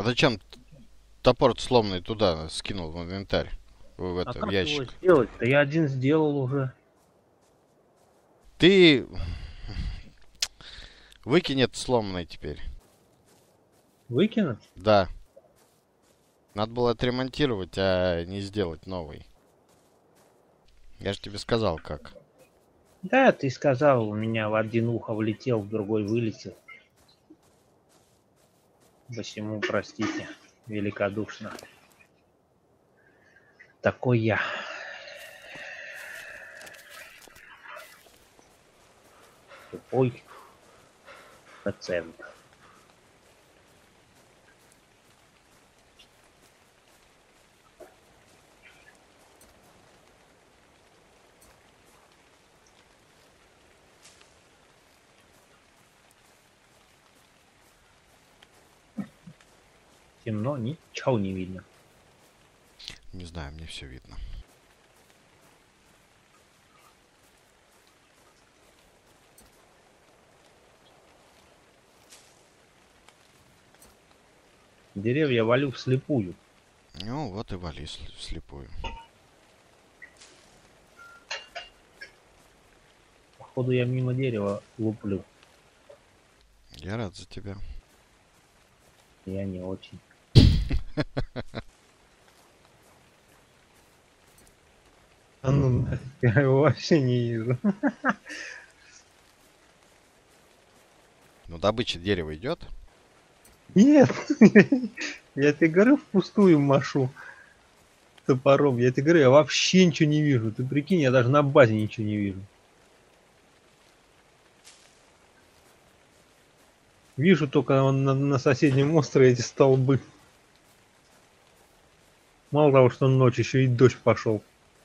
зачем топор сломанный туда скинул в инвентарь? В А это, в как его ящик. сделать-то? Я один сделал уже. Ты выкинь это сломанный теперь. Выкинуть? Да. Надо было отремонтировать, а не сделать новый. Я же тебе сказал, как. Да, ты сказал, у меня в один ухо влетел, в другой вылетел. Посему, простите, великодушно. Такой я. Тупой пациент. Темно, ничего не видно. Не знаю, мне все видно. Деревья валю вслепую. Ну, вот и вали вслепую. Походу я мимо дерева луплю. Я рад за тебя. Я не очень. А ну нафиг, я его вообще не вижу. Ну, добыча дерева идет. Нет, я тебе говорю, впустую машу топором. Я тебе говорю, я вообще ничего не вижу. Ты прикинь, я даже на базе ничего не вижу. Вижу только на соседнем острове эти столбы. Мало того, что ночь, еще и дождь пошел.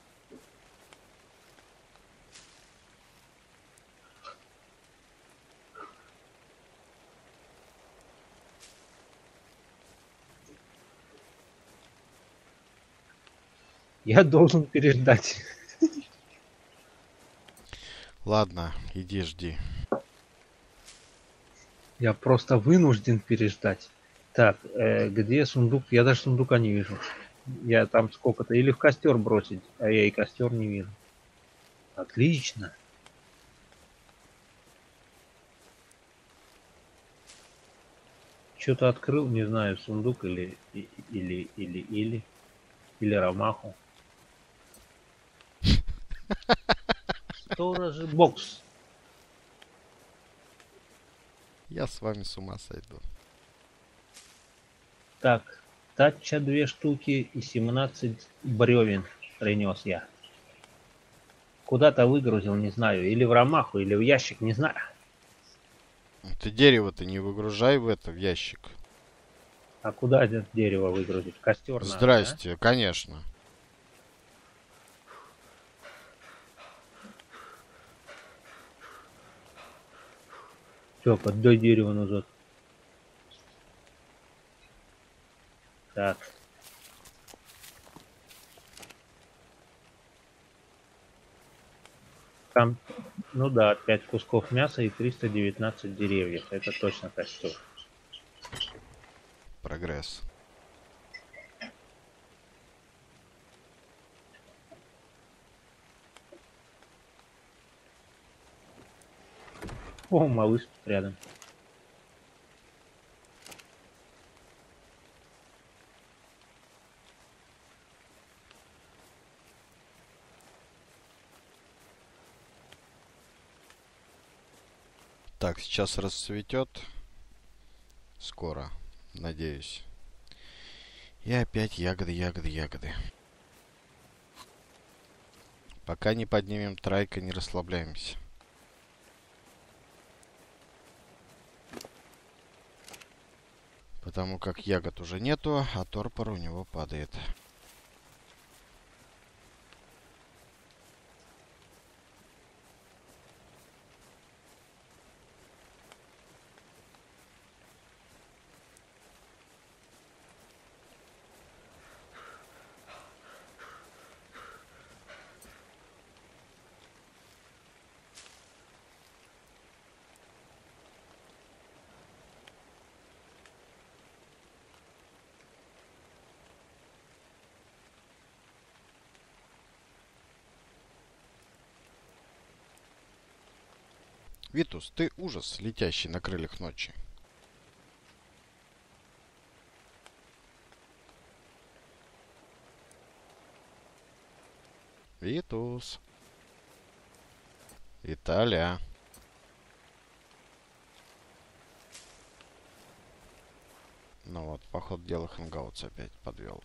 Я должен переждать. Ладно, иди жди. Я просто вынужден переждать. Так, где сундук? Я даже сундука не вижу. Я там сколько-то. Или в костер бросить, а я и костер не вижу. Отлично. Что-то открыл, не знаю, сундук или ромаху. Storage бокс. Я с вами с ума сойду. Так, татча 2 штуки и 17 бревен принес я. Куда-то выгрузил, не знаю, или в ромаху, или в ящик, не знаю. Ты дерево-то не выгружай в это, в ящик. А куда это дерево выгрузить? В костер надо, да? Здрасте, конечно. Все, поддай дерево назад. Так. Там, ну да, 5 кусков мяса и 319 деревьев. Это точно костер. Прогресс. О, малыш тут рядом. Так, сейчас расцветет. Скоро, надеюсь. И опять ягоды, ягоды, ягоды. Пока не поднимем трайка, не расслабляемся. Потому как ягод уже нету, а торпор у него падает. Витус, ты ужас, летящий на крыльях ночи. Витус. Италия. Ну вот, по ходу дела Хэнгаутс опять подвел.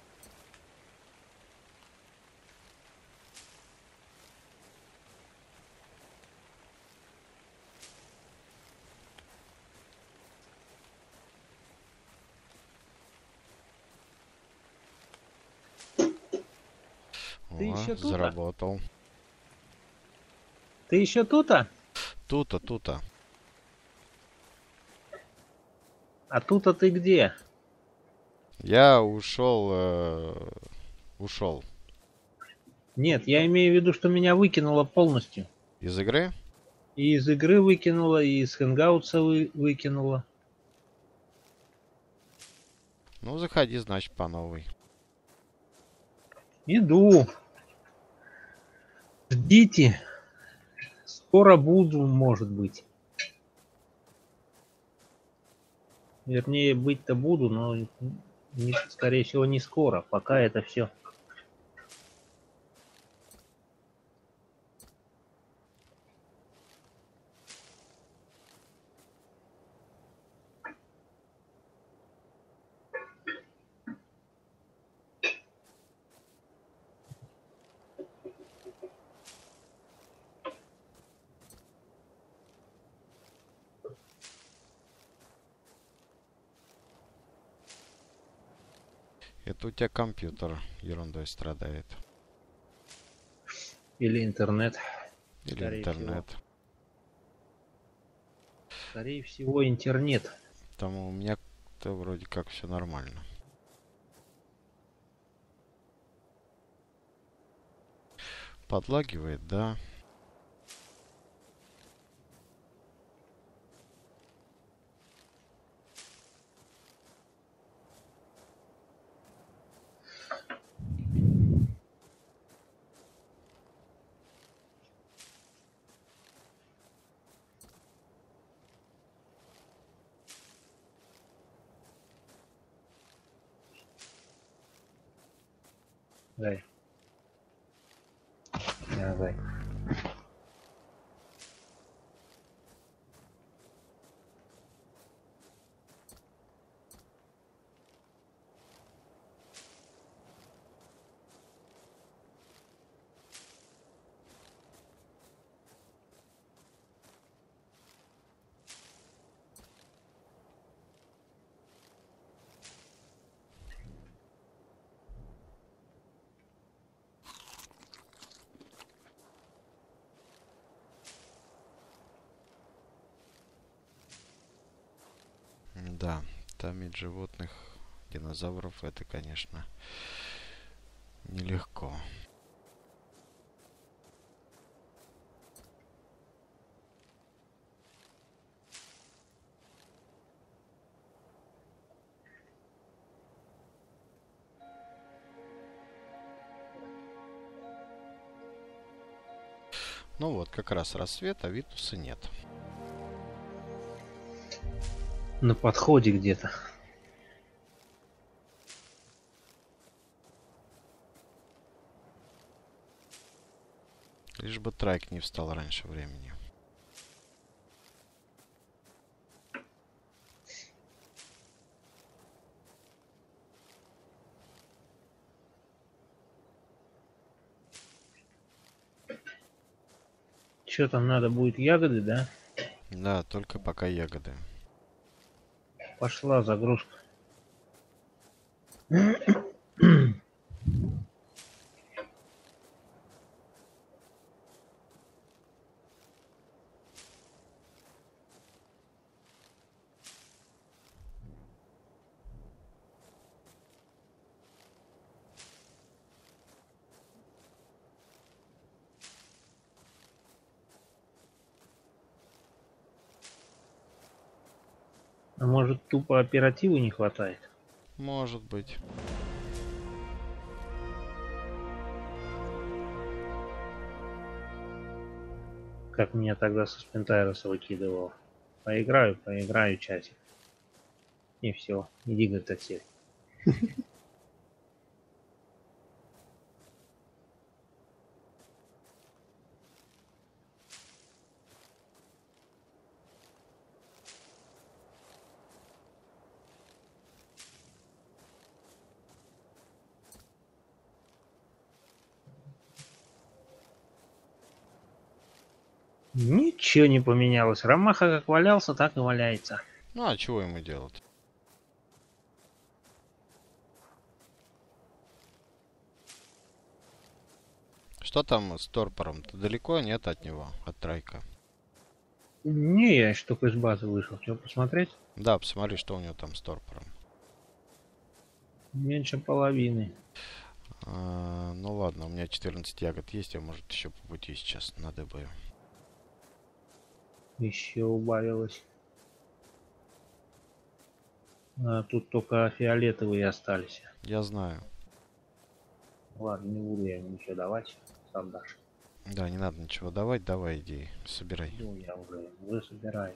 Ты О, еще тут-то? заработал. Ты еще тут-то? Тута. А тут-то ты где? Я ушел. Нет, я имею в виду, что меня выкинуло полностью. Из игры? И из игры выкинуло, и из Хэнгаутса выкинуло. Ну, заходи, значит, по новой. Иду. Ждите. Скоро буду, может быть. Вернее, быть-то буду, но скорее всего не скоро. Пока это все. Это у тебя компьютер ерундой страдает. Или интернет. Или Скорее интернет. всего. Скорее всего, интернет. Там у меня-то вроде как все нормально. Подлагивает, да. Дай. Давай. Да, томить животных, динозавров, это, конечно, нелегко. Ну вот, как раз рассвет, а Витуса нет. На подходе где-то. Лишь бы Трайк не встал раньше времени. Что там надо будет, ягоды, да? Да, только пока ягоды. Пошла загрузка. А может, тупо оперативы не хватает? Может быть. Как меня тогда со Спентайроса выкидывало. Поиграю часик. И все. Иди, говорит, отсель. Ничего не поменялось. Ромаха как валялся, так и валяется. Ну, а чего ему делать? Что там с торпором? Ты далеко нет от него, от трайка? Не, я еще только из базы вышел. Что, посмотреть? Да, посмотри, что у него там с торпором. Меньше половины. Ну ладно, у меня 14 ягод есть, я может еще по пути сейчас надыбаю. Еще убавилось. А тут только фиолетовые остались. Я знаю. Ладно, не буду я ему ничего давать. Сам дашь. Да, не надо ничего давать, давай иди, собирай. Ну, я уже собираю.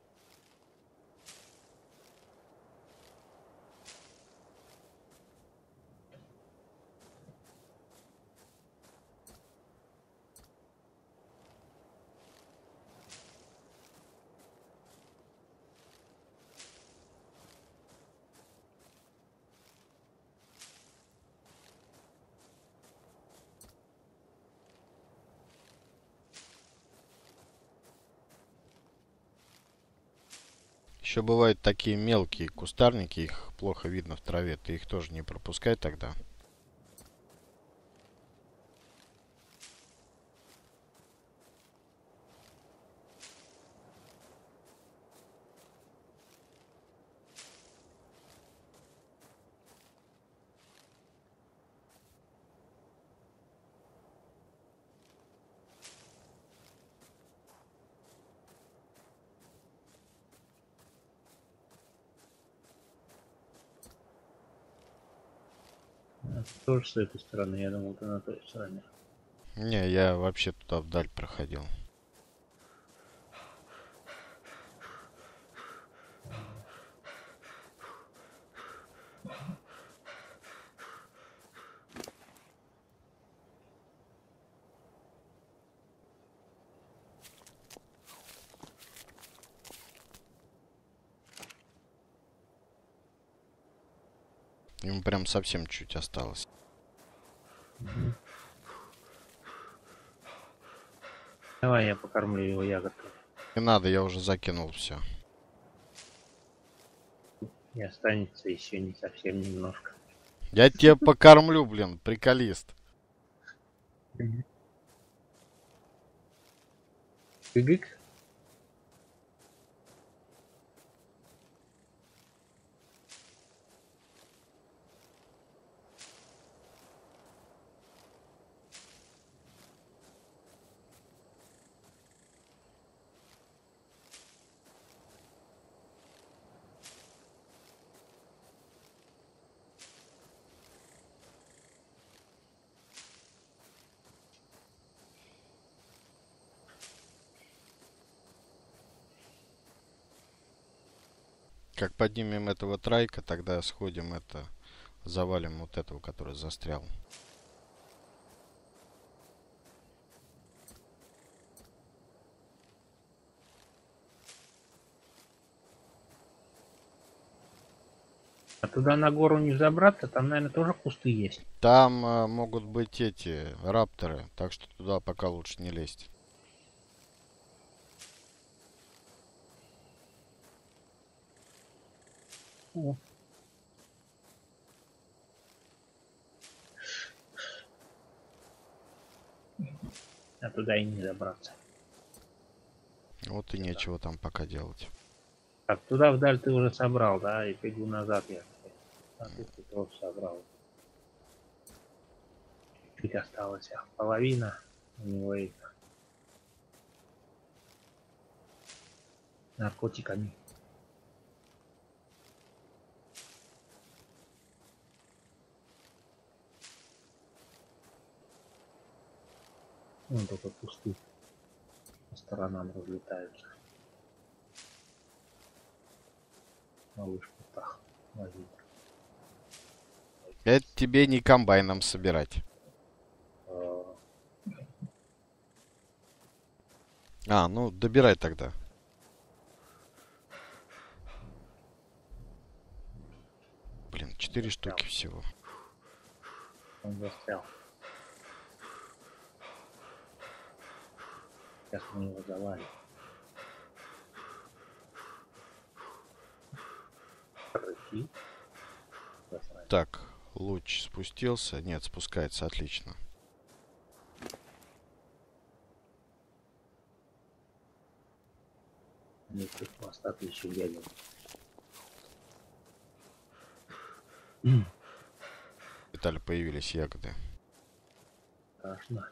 Еще бывают такие мелкие кустарники, их плохо видно в траве, ты их тоже не пропускай тогда. Тоже с этой стороны. Я думал, ты на той стороне. Не, я вообще туда вдаль проходил. Ему прям совсем чуть осталось. Давай я покормлю его ягодкой. Не надо, я уже закинул все. И останется еще не совсем немножко. Я тебя покормлю, блин, приколист. Гык. Как поднимем этого трайка, тогда сходим это, завалим вот этого, который застрял. А туда на гору не забраться, там, наверное, тоже кусты есть. Там могут быть эти рапторы, так что туда пока лучше не лезть. О. А туда и не забраться. Вот и нечего там пока делать. Так, туда вдаль ты уже собрал, да? И бегу назад я. А тут ты тоже собрал. Чуть осталось. Половина у него и наркотиками. Вон только кусты сторонам разлетаются. На вышпутах. Возьми. Это тебе не комбайном собирать. А, ну добирай тогда. Блин, 4 штуки всего. Он застрял. Сейчас мы его завалим. Пройти. Так, луч спустился. Нет, спускается, отлично. Несколько остаток еще бегал. Виталий, появились ягоды. Страшно.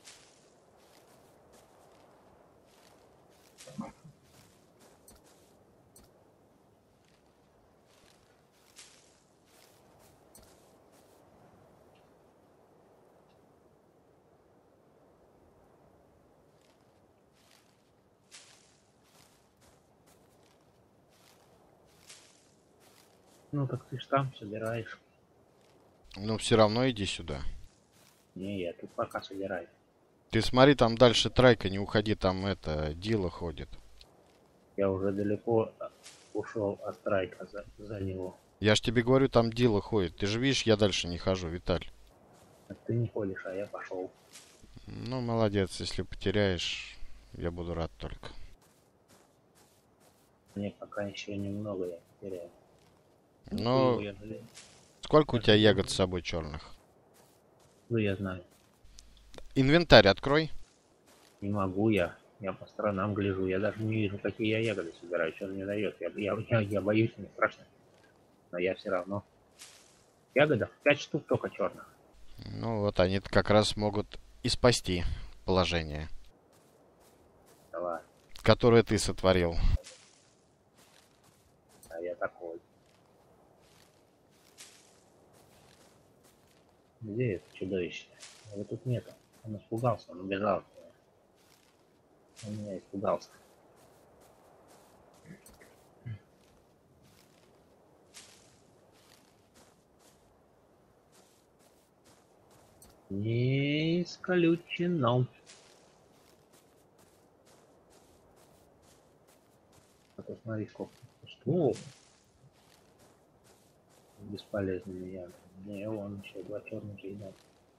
Ну так ты ж там собираешь. Ну, все равно иди сюда. Не, я тут пока собираю. Ты смотри, там дальше тройка, не уходи, там это, Дила ходит. Я уже далеко ушел от страйка за него. Я ж тебе говорю, там Дила ходит. Ты же видишь, я дальше не хожу, Виталь. А ты не ходишь, а я пошел. Ну, молодец, если потеряешь, я буду рад только. Мне пока еще немного я теряю. Ну, сколько у тебя ягод с собой черных? Ну, я знаю. Инвентарь открой. Не могу я. Я по сторонам гляжу. Я даже не вижу, какие я ягоды собираю, что он мне дает. Я боюсь, мне страшно. Но я все равно. Ягодов 5 штук только черных. Ну, вот они как раз могут и спасти положение, Давай. которое ты сотворил. А я такой. Где это чудовище? Его тут нету. Он испугался, он убежал. Он меня испугался. Не исключено. А то смотри, сколько. Что? Бесполезными ягодами. Не, он еще 2 черных едят.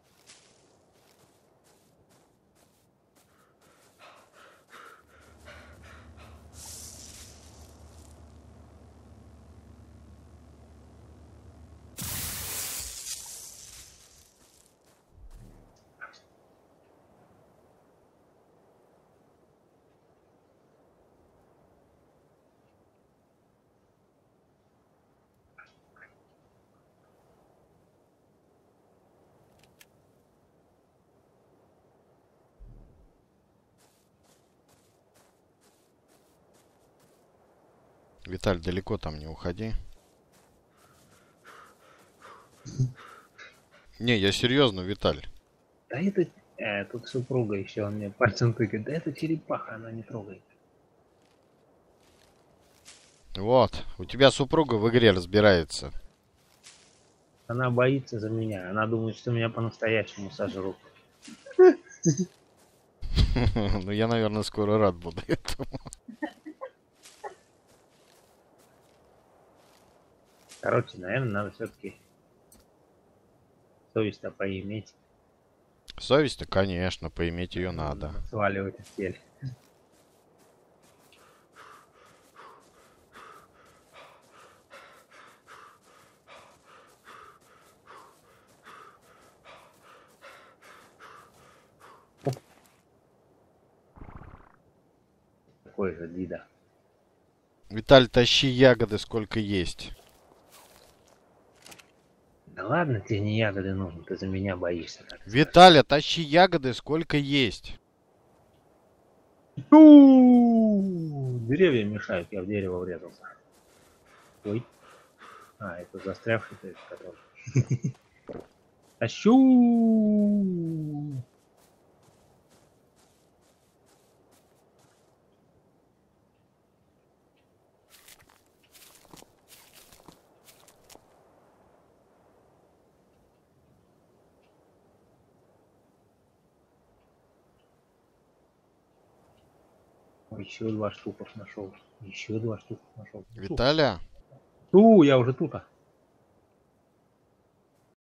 Виталь, далеко там не уходи. Не, я серьезно, Виталь. Да это... тут супруга еще, он мне пальцем тыкает. Да это черепаха, она не трогает. Вот, у тебя супруга в игре разбирается. Она боится за меня. Она думает, что меня по-настоящему сожрут. Ну, я, наверное, скоро рад буду этому. Короче, наверное, надо все-таки совесть-то поиметь. Совесть-то, конечно, поиметь ее надо. Сваливать в тель. Такой же Дида. Виталь, тащи ягоды, сколько есть. Да ладно, тебе не ягоды нужны, ты за меня боишься. Виталя, тащи ягоды, сколько есть. Деревья мешают, я в дерево врезался. Ой. А, это застрявший, то есть, который. Тащу! Еще 2 штука нашел. Еще 2 штука нашел. Виталя, Я уже тут.